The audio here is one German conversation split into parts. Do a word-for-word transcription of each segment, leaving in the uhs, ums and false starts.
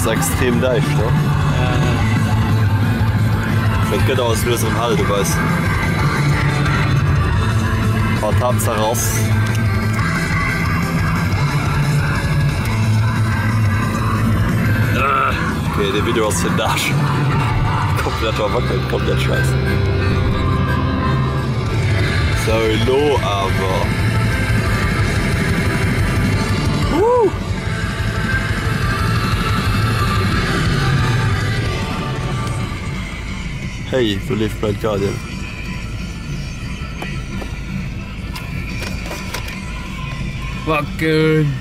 ist extrem leicht, ne? Das geht aus wie so ein Hall, du weißt. Aber Tatsache raus. Okay, der Video ist für den Arsch. Komplett verwackelt, komplett scheiße. So, lo aber. Uh. Hey, du lebst Blind Guardian. Fucking.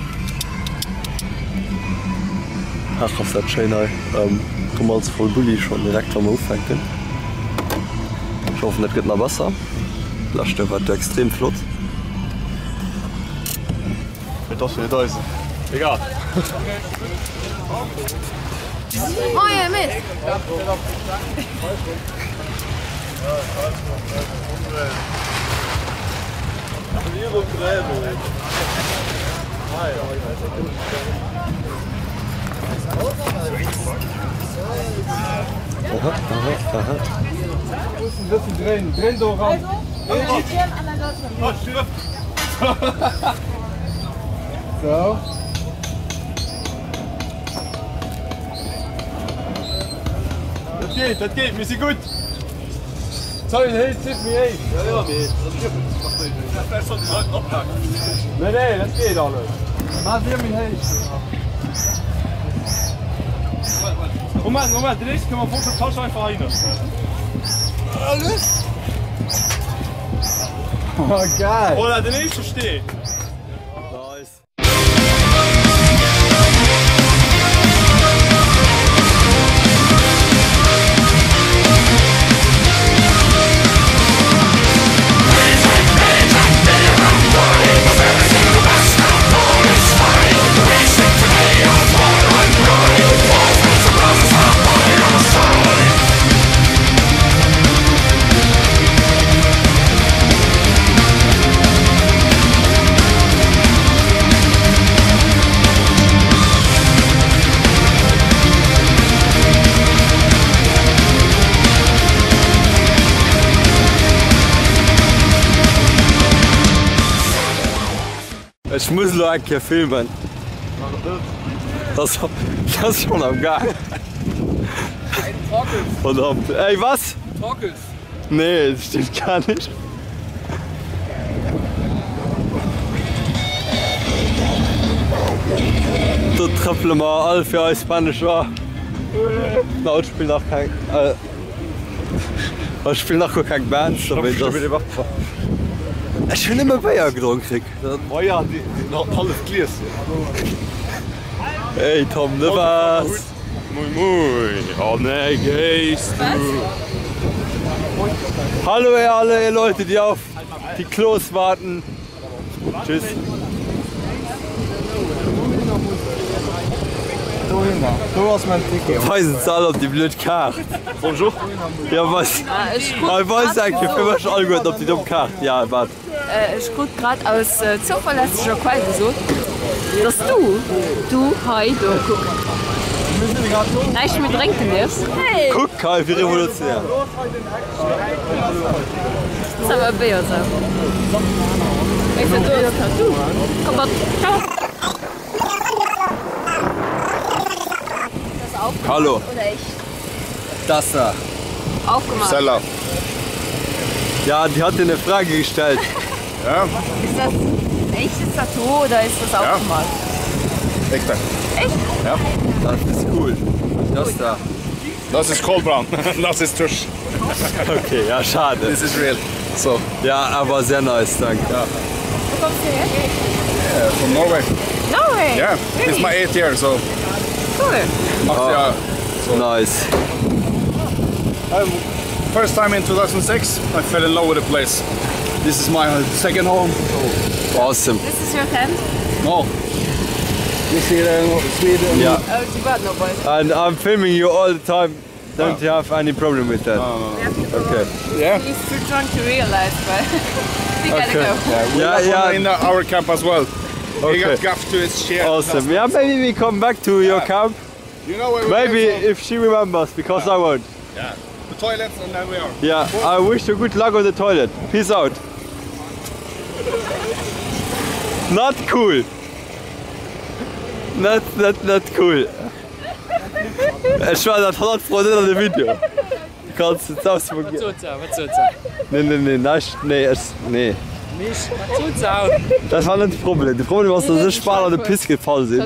Ach, was das schön, ähm, komm als voll Bulli schon direkt am Aufhängen. Ich hoffe, das geht noch Wasser. Lasst der war extrem flott. Wird das wieder da ist. Egal. Moje mit! Aha, aha, aha. Ein bisschen drehen, drehen so raus. So. Das geht, das geht, wir sind gut. Sorry, hey, zit mir hey. Ja, ja, das wäre schon abpacken. Nein, nein, das geht alles. Mach dir mich hey. Moment, Moment, den nächsten können wir vor der Tasche einfach rein. Alles? Oh, geil. Oder der nächste steht. Nice. Ich muss nur ein bisschen filmen. Das, das ist schon am Gang. Verdammt. Ey, was? Torkels. Nee, das stimmt gar nicht. Da tröpfeln wir alle für euch Spanisch war. Na, ich spiele noch kein. Äh, ich spiele noch kein Band. So ich, das, ich will immer Bier getrunken. Oh ja, die, die noch alles Gläser. Hey Tom, ne was? Moin moin. Oh ne, gehst du. Hallo ihr alle ihr Leute, die auf die Klos warten. Tschüss. Du hast mein Ticket. Weisen Sie alle auf die blöde Karte. Bonjour. Ja, was? Ah, ich Ich weiß eigentlich, für mich alle gut auf die dumme Karte. Ja, warte. äh, ich guck gerade aus äh, zuverlässiger Quelle so, dass du, du, hi, du, guck. Nein, ich mir trinken jetzt. Hey! Guck, Kai, wie revolutionär. Das ist aber Bier, so. Ich bin du, du. Komm mal, ciao. Das aufgemacht Hallo. oder echt? Das da. Aufgemacht. Seller. Ja, die hat dir eine Frage gestellt. Ja, Ist das ein echtes Tattoo oder ist das aufgemacht? echter. Echt? Ja. Das ist cool. Das da. Das ist Cold Brown. Das ist Tusch. Okay, ja, schade. This is real. So, Ja, aber sehr nice, danke. ja. Wo kommst du her? Yeah, from Norway. Norway? Yeah, Really? it's my eighth year, so Cool. acht Jahre. Nice. Um, first time in two thousand six, I fell in love with the place. This is my second home. Awesome. This is your tent? No. You see the Sweden? Yeah. Oh, you got no boys. And I'm filming you all the time. Don't Oh. you have any problem with that? No, no, no. We have to go Okay. home. Yeah. He's too drunk to realize, but we gotta Okay. go. Yeah, we Yeah, got yeah. one in the, our camp as well. Okay. He got gaffed to his chair. Awesome. Yeah, maybe we come back to your camp. You know where we Maybe came from? if she remembers, because I won't. Yeah. The toilets and then we are. Yeah, I wish you good luck on the toilet. Peace out. Not cool. Not, not, not cool. Ich war das hundert Prozent an dem Video. Du kannst jetzt ausprobieren. Was tut's auch? Was tut's auch? Nee, nee, nee, nein, nee, es, nee. Mich? Was tut's auch? Das war nicht das Problem. Das Problem war, dass die Sparer an den Piss gefallen sind.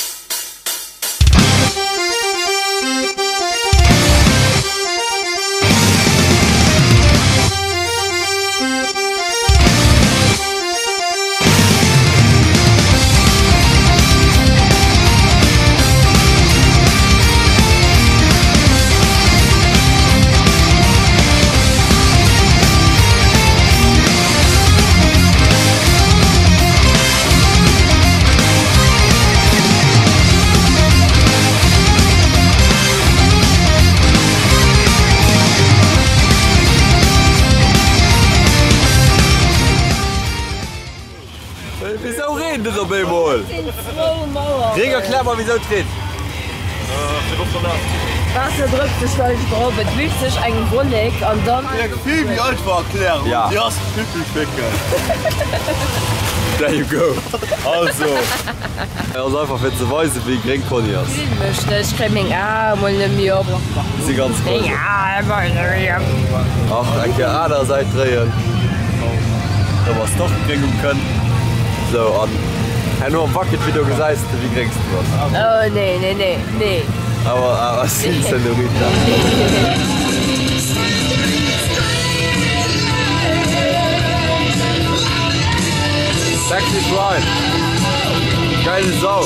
Wieso reden das auf einmal? Gregor, klär mal, wieso tritt? Wasser drückt sich gleich drauf, es will sich ein Wolleck und dann... Viel wie alt war erklären. Ja. Die hast Pipi-Ficker. There you go. Also. Er ist einfach für zu weisen, wie Greg Conny ist. Ich möchte, ich kriege mich auch mal nicht mehr ab. Sie ganz cool. Ja, immer nicht mehr. Ach, danke, ah, da seid drehen. Da was doch kriegen können. So, an. Ja, nur am Bucket, wie du gesagt hast, wie kriegst du was? Oh, nee, nee, nee, nee. Aber, aber, sie ist Senorita. Sexy Schwein. Geile Sau.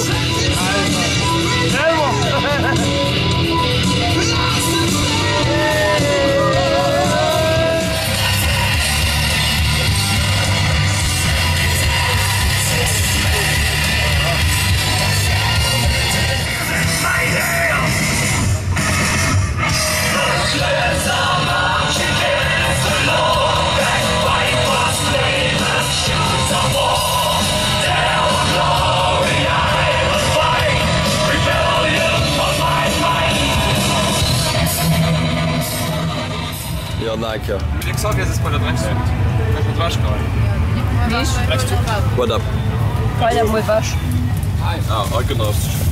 Ja, danke. Ich sag jetzt, ist bei der Dreckshund. Ich bin Wasch gerade. What up? Weil er mal wasch. Ah, genau.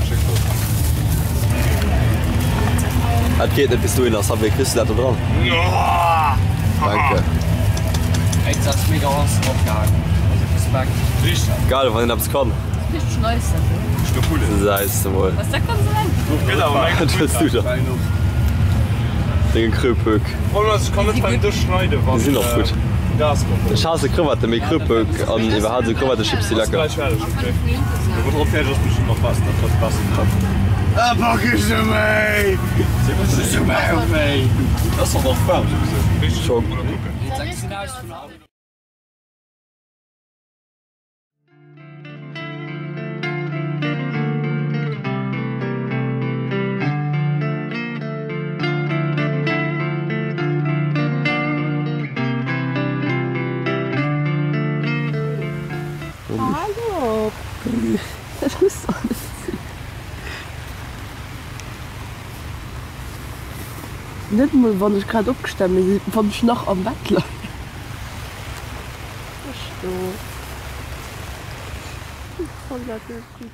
Das geht nicht, bis du ihn hast. Haben wir Küste da dran? Ja. Danke. Ich sag's mega aus, aufgehalten. Also Respekt. Richtig. Geil, wenn ich das kann. Nicht schneußen. Ich bin cool. Das heißt wohl. Was sagt man so lang? Genau, Was willst du da? Den Krüppöck. Ich kann nicht beim Durchschneiden. Die sind noch gut. Gas kommt. Ich hasse Krawatte mit Krüppöck und überhaupt so Krawatte Chips, die lecker. Gleich fertig, okay. Du wirst auch fertig, dass ich noch was, das passen kann. Ah, bock ich so, mei! Das ist so, mei! Das ist doch noch warm, so gesagt. Schon. Jetzt sagst du aus von Abend. Hallo. Das muss alles sein. Nicht mal, wenn ich gerade abgestimmt bin, wenn ich noch am Bett lag. Voll gut.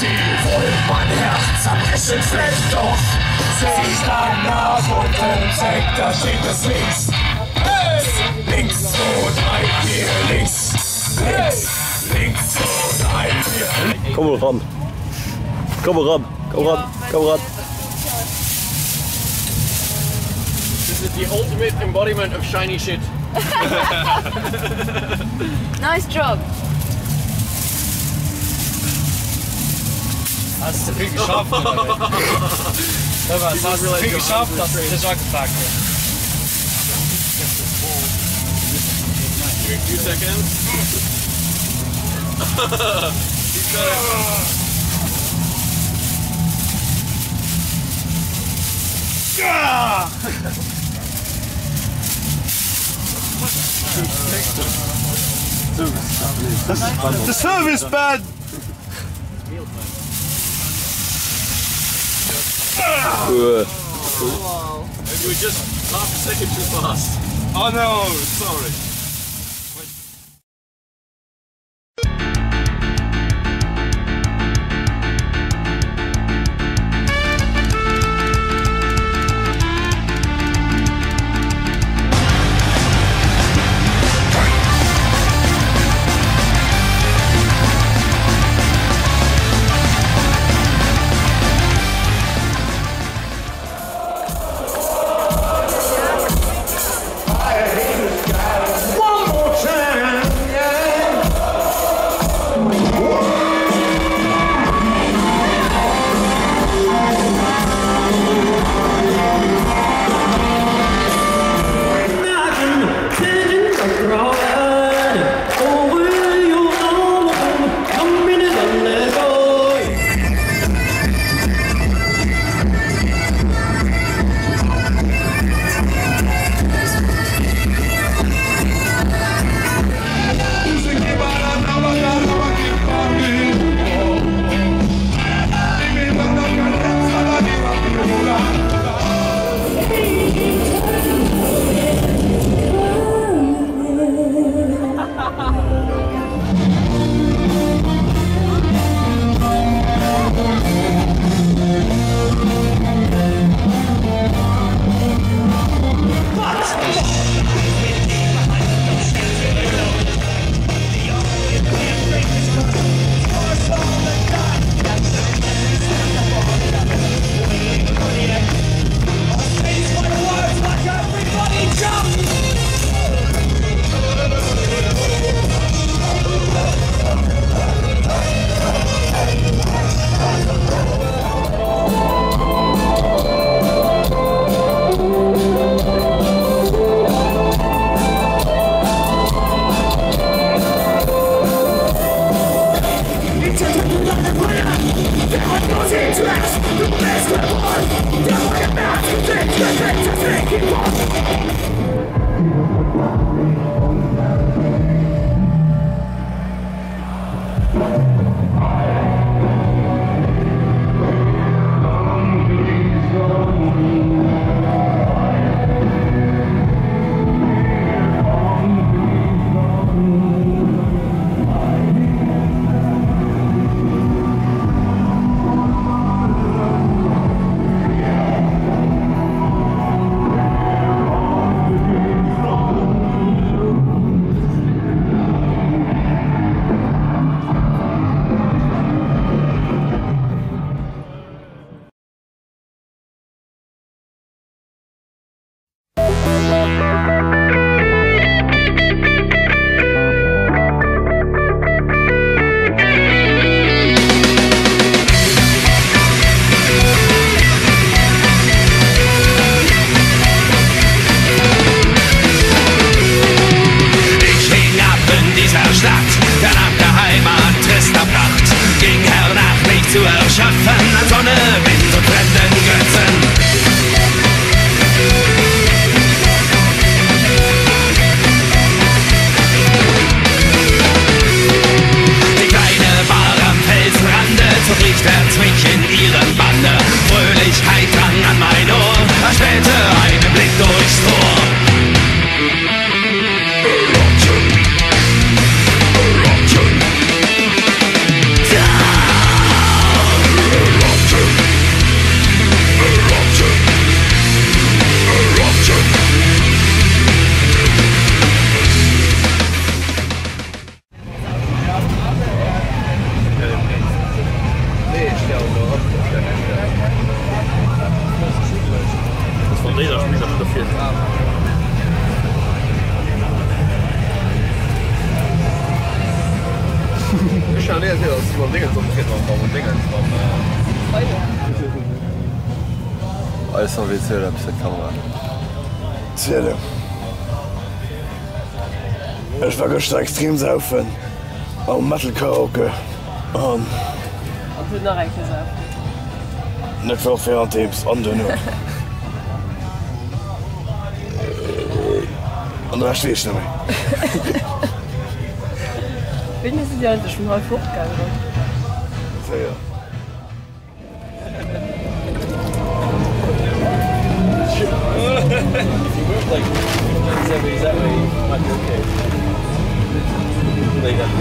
Ziel, mein Herz zerbrechen schlecht doch. Sie stand nach unten, zeigt, da steht es links. Hey! Links, zwei, drei, vier, links. Links, links, zwei, drei, vier. Komm mal ran. Komm mal ran. Komm ran. Komm ran. This is the ultimate embodiment of shiny shit. Nice job. Hast du viel geschafft? Hast du viel geschafft, dass du das angepackt hast? Few seconds. He's got it. Yeah! The service bad! Uh. Maybe we're just half a second too fast. Oh no, sorry. Alles noch wie Zähler bis der Kamera. Zähle. Ich war gestern extrem saufen. Am Metal Karaoke. Und Und du noch ein gesagt. nicht viel für Tipps, andere nur. Und da stehe ich nicht mehr. Bin ich ja schon mal fortgegangen. So, ja. Like, that way, that way, might be okay. Like that.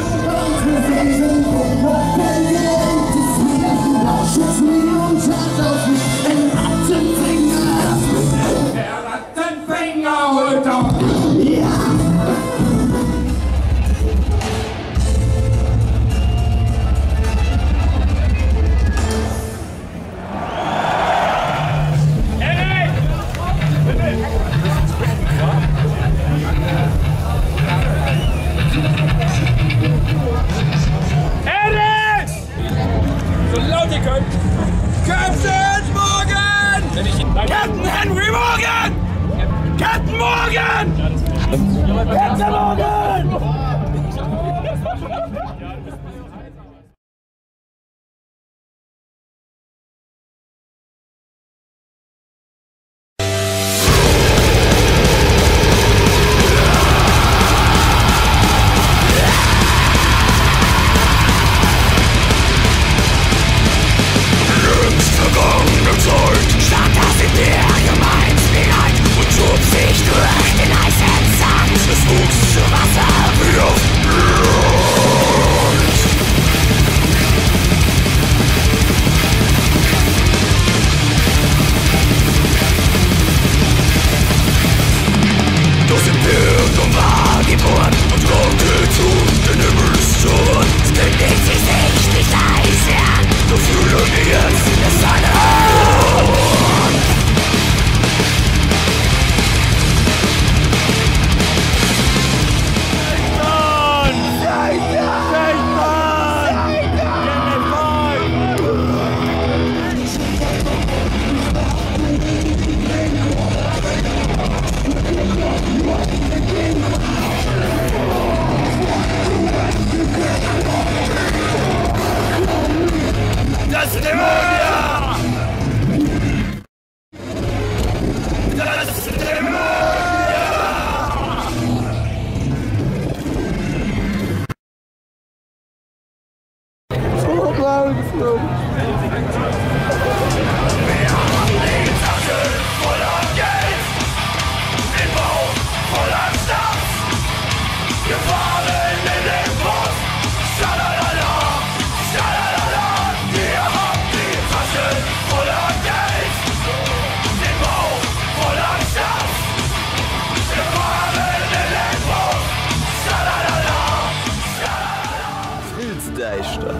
Captain Morgan! Captain Henry Morgan! Captain Morgan! Captain Morgan! Stand das Imperium einst bereit und schob sich durch den heißen Sand. Es wuchs zu Wasser wie auf Blut. Das Imperium war geboren und rockte zu den Himmelstoren. Es kündigt sich nicht leise an, so fühlen wir jetzt seine Das Dämonia! Das Dämonia! So laut geflogen. Wir haben die Tasche voller Geld, den Bauch voller Stadt. Wir fahren in den Bus, schalalala, schalalala. Wir haben die Tasche voller Geld, den Bauch voller Stadt. Wir fahren in den Bus, schalalala, schalalala. Willst du echt da?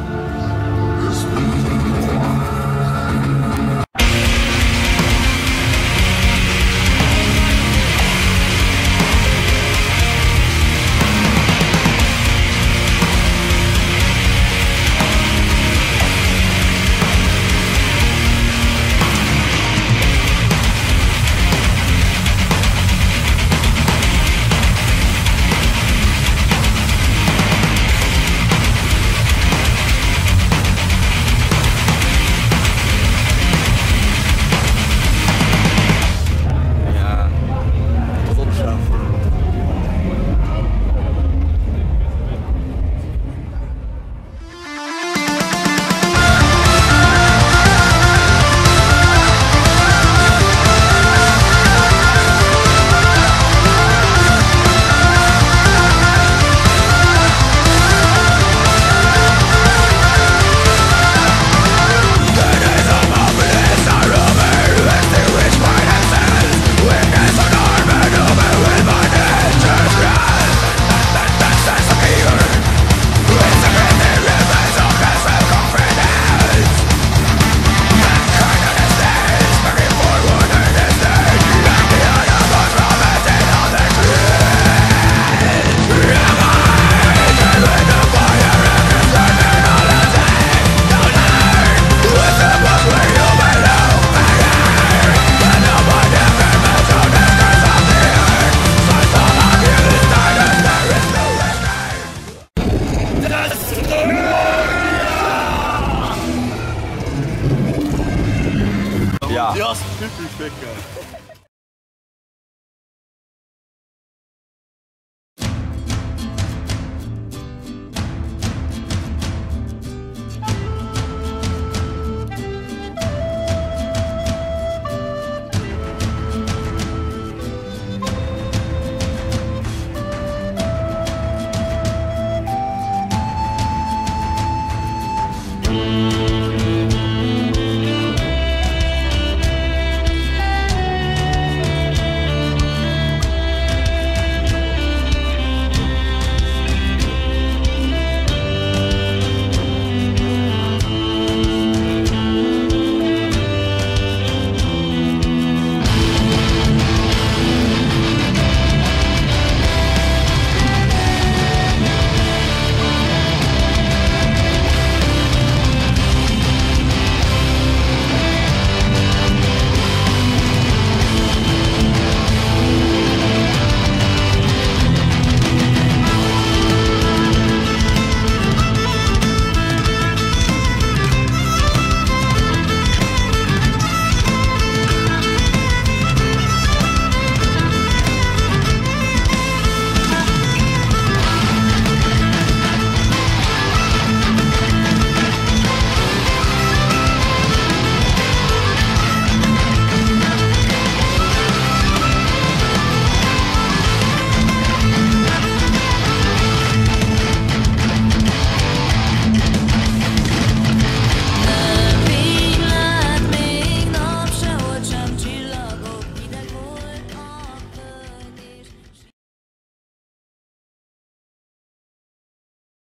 Ja. Ja, typisch Bäcker.